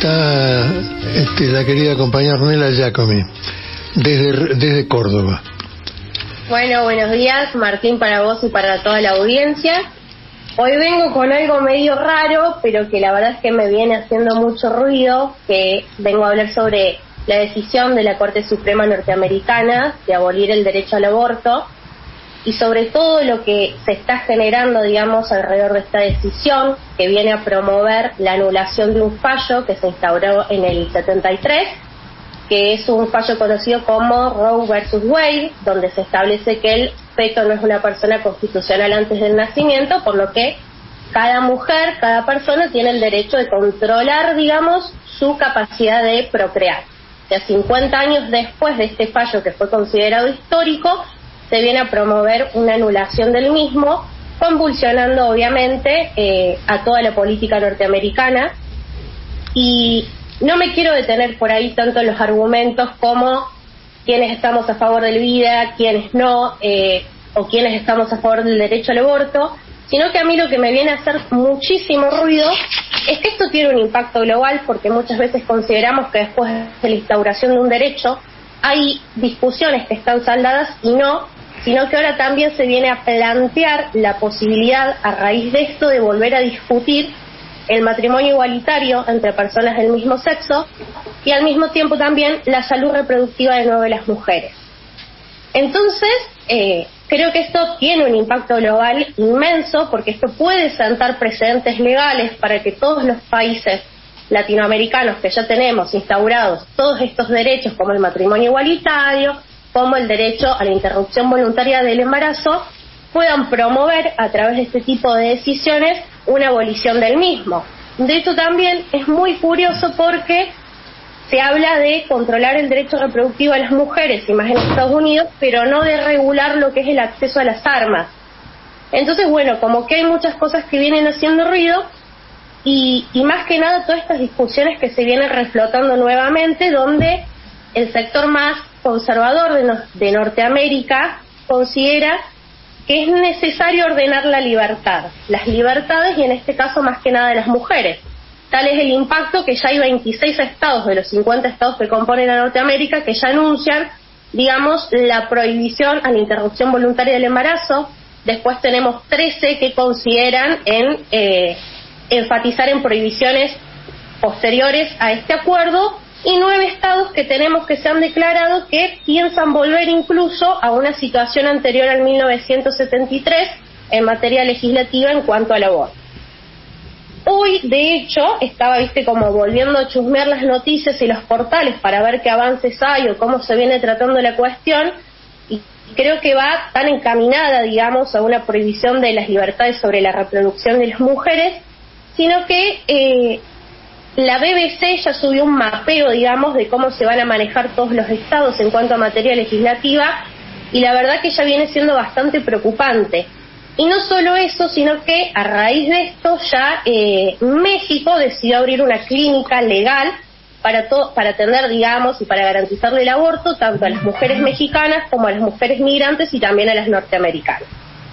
está la querida compañera Ornella Giacomi, desde Córdoba. Bueno, buenos días, Martín, para vos y para toda la audiencia. Hoy vengo con algo medio raro, pero que la verdad es que me viene haciendo mucho ruido, que vengo a hablar sobre la decisión de la Corte Suprema norteamericana de abolir el derecho al aborto, y sobre todo lo que se está generando, digamos, alrededor de esta decisión, que viene a promover la anulación de un fallo que se instauró en el 73, que es un fallo conocido como Roe versus Wade, donde se establece que el feto no es una persona constitucional antes del nacimiento, por lo que cada mujer, cada persona tiene el derecho de controlar, digamos, su capacidad de procrear. O sea, 50 años después de este fallo que fue considerado histórico, se viene a promover una anulación del mismo, convulsionando obviamente a toda la política norteamericana. Y no me quiero detener por ahí tanto en los argumentos como quienes estamos a favor de la vida, quienes no, o quienes estamos a favor del derecho al aborto, sino que a mí lo que me viene a hacer muchísimo ruido es que esto tiene un impacto global, porque muchas veces consideramos que después de la instauración de un derecho hay discusiones que están saldadas y no, sino que ahora también se viene a plantear la posibilidad, a raíz de esto, de volver a discutir el matrimonio igualitario entre personas del mismo sexo y al mismo tiempo también la salud reproductiva de nuevo de las mujeres. Entonces, creo que esto tiene un impacto global inmenso, porque esto puede sentar precedentes legales para que todos los países latinoamericanos que ya tenemos instaurados todos estos derechos, como el matrimonio igualitario, como el derecho a la interrupción voluntaria del embarazo, puedan promover a través de este tipo de decisiones una abolición del mismo. De hecho, también es muy curioso porque se habla de controlar el derecho reproductivo de las mujeres, y más en Estados Unidos, pero no de regular lo que es el acceso a las armas. Entonces, bueno, como que hay muchas cosas que vienen haciendo ruido, y más que nada todas estas discusiones que se vienen reflotando nuevamente, donde el sector más conservador de Norteamérica considera que es necesario ordenar la libertad, las libertades, y en este caso más que nada de las mujeres. Tal es el impacto que ya hay 26 estados de los 50 estados que componen a Norteamérica que ya anuncian, digamos, la prohibición a la interrupción voluntaria del embarazo. Después tenemos 13 que consideran enfatizar en prohibiciones posteriores a este acuerdo, y 9 estados que tenemos que se han declarado que piensan volver incluso a una situación anterior al 1973 en materia legislativa en cuanto al aborto. Hoy, de hecho, estaba, como volviendo a chusmear las noticias y los portales para ver qué avances hay o cómo se viene tratando la cuestión, y creo que va tan encaminada, digamos, a una prohibición de las libertades sobre la reproducción de las mujeres, sino que la BBC ya subió un mapeo, digamos, de cómo se van a manejar todos los estados en cuanto a materia legislativa, y la verdad que ya viene siendo bastante preocupante. Y no solo eso, sino que a raíz de esto ya México decidió abrir una clínica legal para atender, digamos, y para garantizarle el aborto tanto a las mujeres mexicanas como a las mujeres migrantes y también a las norteamericanas.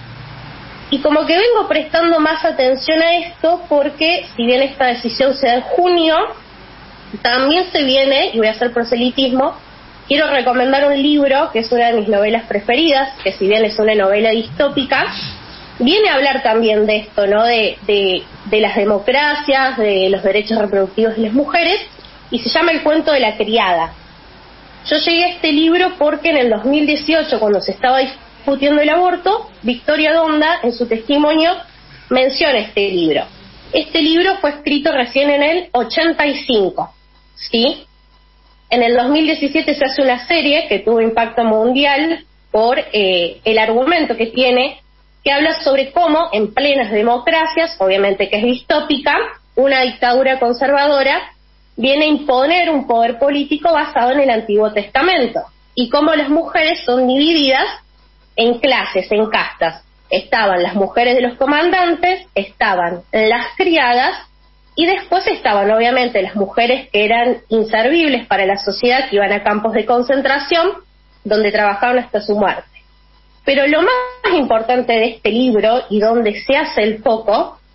Y como que vengo prestando más atención a esto porque, si bien esta decisión se da en junio, también se viene, y voy a hacer proselitismo, quiero recomendar un libro que es una de mis novelas preferidas, que si bien es una novela distópica, viene a hablar también de esto, ¿no? De las democracias, de los derechos reproductivos de las mujeres, y se llama El cuento de la criada. Yo llegué a este libro porque en el 2018, cuando se estaba discutiendo el aborto, Victoria Donda, en su testimonio, menciona este libro. Este libro fue escrito recién en el 85, ¿sí? En el 2017 se hace una serie que tuvo impacto mundial por el argumento que tiene, que habla sobre cómo en plenas democracias, obviamente que es distópica, una dictadura conservadora viene a imponer un poder político basado en el Antiguo Testamento, y cómo las mujeres son divididas en clases, en castas. Estaban las mujeres de los comandantes, estaban las criadas, y después estaban obviamente las mujeres que eran inservibles para la sociedad, que iban a campos de concentración donde trabajaban hasta su muerte. Pero lo más importante de este libro, y donde se hace el foco,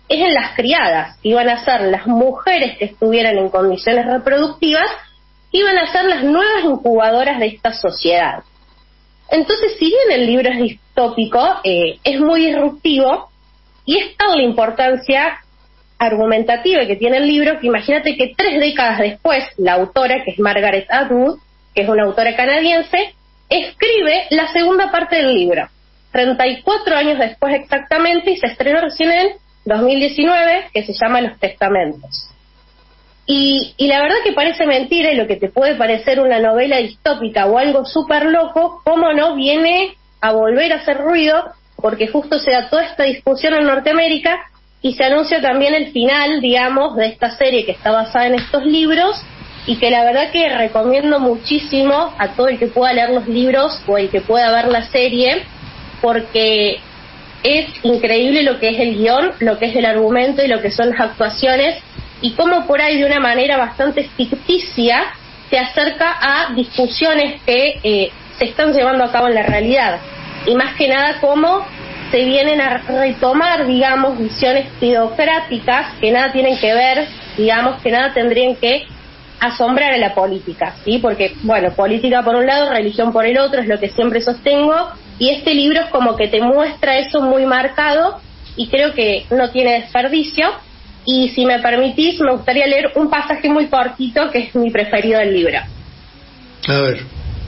es en las criadas, que iban a ser las mujeres que estuvieran en condiciones reproductivas, que iban a ser las nuevas incubadoras de esta sociedad. Entonces, si bien el libro es distópico, es muy disruptivo, y es tal la importancia argumentativa que tiene el libro, que imagínate que 3 décadas después, la autora, que es Margaret Atwood, que es una autora canadiense, escribe la segunda parte del libro, 34 años después exactamente, y se estrenó recién en 2019, que se llama Los Testamentos. Y la verdad que parece mentira, y lo que te puede parecer una novela distópica o algo súper loco, cómo no viene a volver a hacer ruido, porque justo se da toda esta discusión en Norteamérica, y se anuncia también el final, digamos, de esta serie que está basada en estos libros, y que la verdad que recomiendo muchísimo a todo el que pueda leer los libros o el que pueda ver la serie, porque es increíble lo que es el guión, lo que es el argumento y lo que son las actuaciones, y cómo por ahí de una manera bastante ficticia se acerca a discusiones que se están llevando a cabo en la realidad, y más que nada cómo se vienen a retomar, digamos, visiones teocráticas que nada tienen que ver, digamos, que nada tendrían que asombrar a la política, ¿sí? Porque, bueno, política por un lado, religión por el otro, es lo que siempre sostengo, y este libro es como que te muestra eso muy marcado, y creo que no tiene desperdicio. Y si me permitís, me gustaría leer un pasaje muy cortito que es mi preferido del libro. A ver.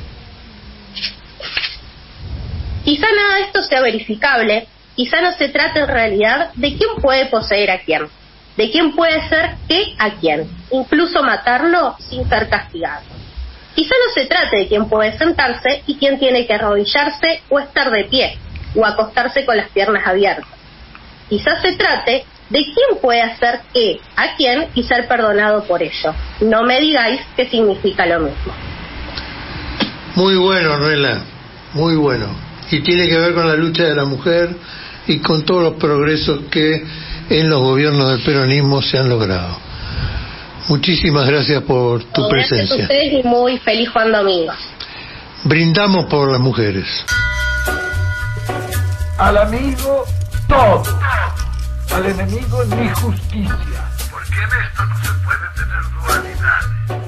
Quizá nada de esto sea verificable, quizá no se trate en realidad de quién puede poseer a quién, de quién puede ser qué a quién, incluso matarlo sin ser castigado. Quizá no se trate de quién puede sentarse y quién tiene que arrodillarse o estar de pie, o acostarse con las piernas abiertas. Quizá se trate de quién puede hacer qué a quién y ser perdonado por ello. No me digáis que significa lo mismo. Muy bueno, Ornella, muy bueno. Y tiene que ver con la lucha de la mujer y con todos los progresos que en los gobiernos del peronismo se han logrado. Muchísimas gracias por tu presencia. Gracias a ustedes y muy feliz Juan Domingo. Brindamos por las mujeres. Al amigo todo, al enemigo ni justicia. Porque en esto no se puede tener dualidad.